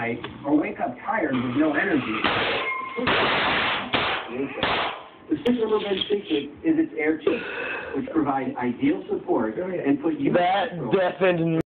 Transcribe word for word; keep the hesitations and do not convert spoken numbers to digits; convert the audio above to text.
night or wake up tired with no energy. The Switzerland secret is its air tubes, which provide ideal support and put you That deafened